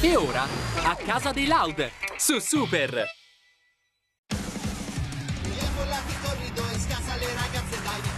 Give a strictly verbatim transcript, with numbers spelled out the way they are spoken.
E ora, a casa dei Loud, su Super! Via volati corridoi, scassa le ragazze, dai!